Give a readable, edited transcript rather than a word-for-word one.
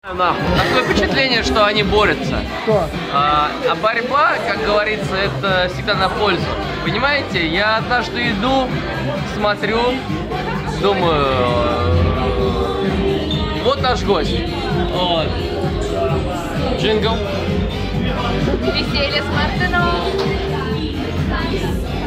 Такое впечатление, что они борются. Кто? А борьба, как говорится, это всегда на пользу. Понимаете, я однажды иду, смотрю, думаю, вот наш гость. Вот. Джингл. Веселье с Мартыном.